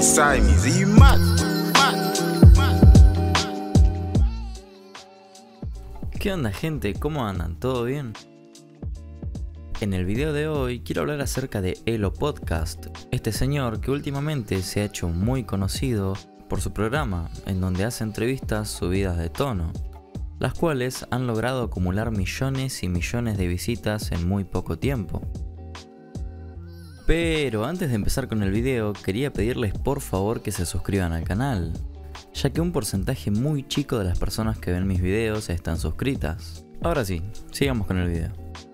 like Siamese. Are you mad? ¿Qué onda, gente? ¿Cómo andan? ¿Todo bien? En el video de hoy quiero hablar acerca de Elo Podcast, este señor que últimamente se ha hecho muy conocido por su programa, en donde hace entrevistas subidas de tono, las cuales han logrado acumular millones y millones de visitas en muy poco tiempo. Pero antes de empezar con el video, quería pedirles por favor que se suscriban al canal, ya que un porcentaje muy chico de las personas que ven mis videos están suscritas. Ahora sí, sigamos con el video.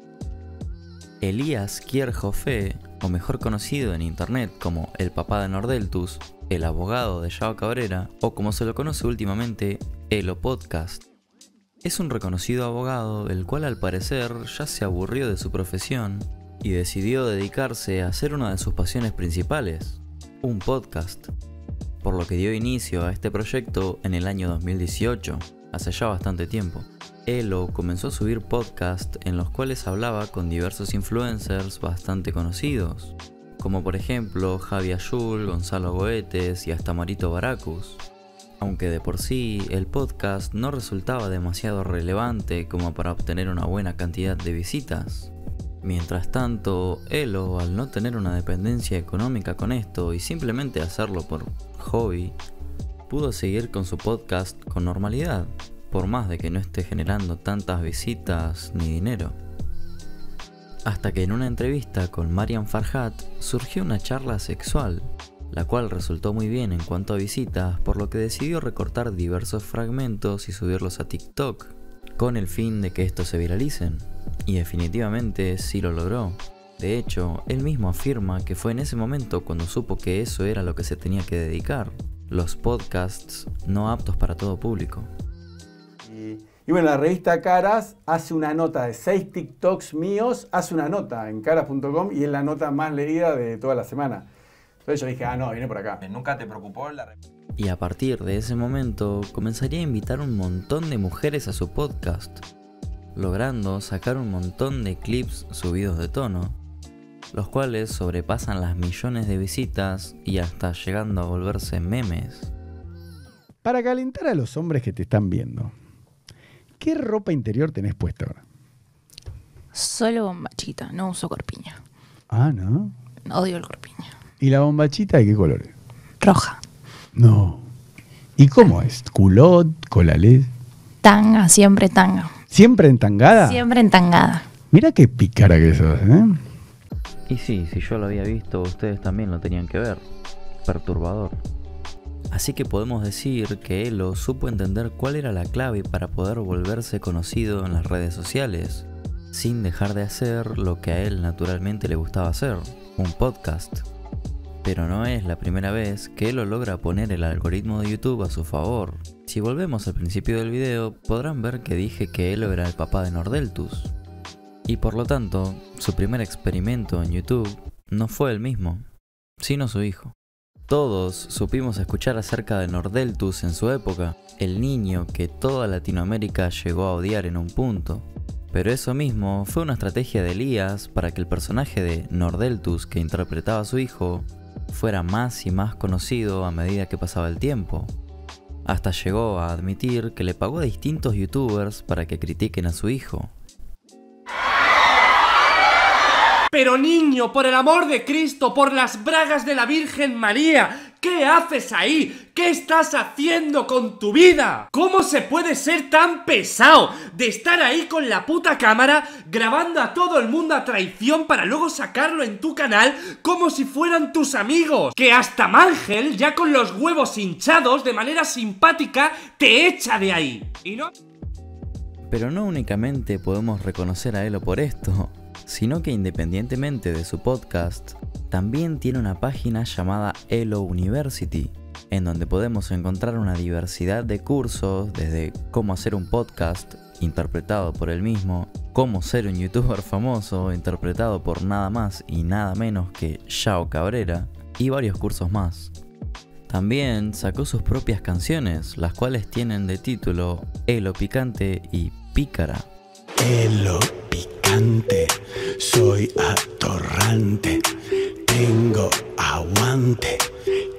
Elías Kierhofe, o mejor conocido en internet como el papá de Nordeltus, el abogado de Yao Cabrera, o como se lo conoce últimamente, Elo Podcast, es un reconocido abogado el cual al parecer ya se aburrió de su profesión y decidió dedicarse a hacer una de sus pasiones principales, un podcast, por lo que dio inicio a este proyecto en el año 2018, hace ya bastante tiempo. Elo comenzó a subir podcasts en los cuales hablaba con diversos influencers bastante conocidos, como por ejemplo Javi Ayul, Gonzalo Goetes y hasta Marito Baracus, aunque de por sí el podcast no resultaba demasiado relevante como para obtener una buena cantidad de visitas. Mientras tanto, Elo, al no tener una dependencia económica con esto y simplemente hacerlo por hobby, pudo seguir con su podcast con normalidad, por más de que no esté generando tantas visitas ni dinero. Hasta que en una entrevista con Marian Farhat surgió una charla sexual, la cual resultó muy bien en cuanto a visitas, por lo que decidió recortar diversos fragmentos y subirlos a TikTok, con el fin de que estos se viralicen. Y definitivamente sí lo logró. De hecho, él mismo afirma que fue en ese momento cuando supo que eso era lo que se tenía que dedicar, los podcasts no aptos para todo público. Y bueno, la revista Caras hace una nota de 6 TikToks míos, hace una nota en caras.com y es la nota más leída de toda la semana. Entonces yo dije, no, viene por acá. ¿Nunca te preocupó la Y a partir de ese momento comenzaría a invitar un montón de mujeres a su podcast, logrando sacar un montón de clips subidos de tono, los cuales sobrepasan las millones de visitas y hasta llegando a volverse memes. Para calentar a los hombres que te están viendo, ¿qué ropa interior tenés puesta ahora? Solo bombachita, no uso corpiña. Ah, ¿no? Odio el corpiña. ¿Y la bombachita de qué colores? Roja. No. ¿Y cómo es? ¿Culot? ¿Colalés? Tanga, siempre tanga. ¿Siempre entangada? Siempre entangada. Mira qué pícara que sos, ¿eh? Y sí, si yo lo había visto, ustedes también lo tenían que ver. Perturbador. Así que podemos decir que Elo supo entender cuál era la clave para poder volverse conocido en las redes sociales, sin dejar de hacer lo que a él naturalmente le gustaba hacer, un podcast. Pero no es la primera vez que Elo logra poner el algoritmo de YouTube a su favor. Si volvemos al principio del video, podrán ver que dije que Elo era el papá de Nordeltus. Y por lo tanto, su primer experimento en YouTube no fue el mismo, sino su hijo. Todos supimos escuchar acerca de Nordeltus en su época, el niño que toda Latinoamérica llegó a odiar en un punto. Pero eso mismo fue una estrategia de Elías para que el personaje de Nordeltus que interpretaba a su hijo fuera más y más conocido a medida que pasaba el tiempo. Hasta llegó a admitir que le pagó a distintos youtubers para que critiquen a su hijo. Pero niño, por el amor de Cristo, por las bragas de la Virgen María, ¿qué haces ahí? ¿Qué estás haciendo con tu vida? ¿Cómo se puede ser tan pesado de estar ahí con la puta cámara grabando a todo el mundo a traición para luego sacarlo en tu canal como si fueran tus amigos? Que hasta Mangel, ya con los huevos hinchados de manera simpática, te echa de ahí. ¿Y no? Pero no únicamente podemos reconocer a Elo por esto, sino que independientemente de su podcast, también tiene una página llamada Elo University, en donde podemos encontrar una diversidad de cursos, desde cómo hacer un podcast, interpretado por él mismo, cómo ser un youtuber famoso, interpretado por nada más y nada menos que Yao Cabrera, y varios cursos más. También sacó sus propias canciones, las cuales tienen de título Elo Picante y Pícara. Elo Picante, soy atorrante, tengo aguante,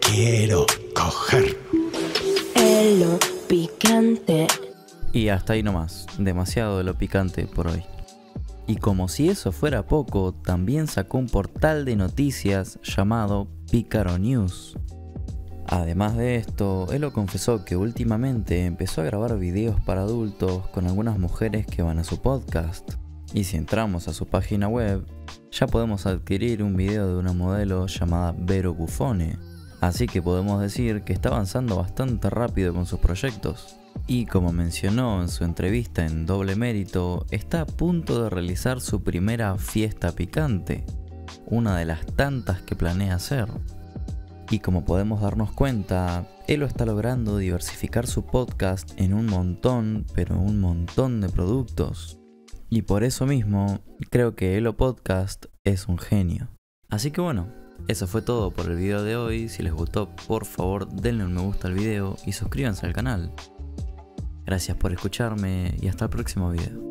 quiero coger. Elo picante. Y hasta ahí nomás, demasiado de lo picante por hoy. Y como si eso fuera poco, también sacó un portal de noticias llamado Pícaro News. Además de esto, Elo confesó que últimamente empezó a grabar videos para adultos con algunas mujeres que van a su podcast. Y si entramos a su página web, ya podemos adquirir un video de una modelo llamada Vero Buffone. Así que podemos decir que está avanzando bastante rápido con sus proyectos. Y como mencionó en su entrevista en Doble Mérito, está a punto de realizar su primera fiesta picante, una de las tantas que planea hacer. Y como podemos darnos cuenta, Elo está logrando diversificar su podcast en un montón, pero un montón de productos. Y por eso mismo, creo que Elo Podcast es un genio. Así que bueno, eso fue todo por el video de hoy. Si les gustó, por favor denle un me gusta al video y suscríbanse al canal. Gracias por escucharme y hasta el próximo video.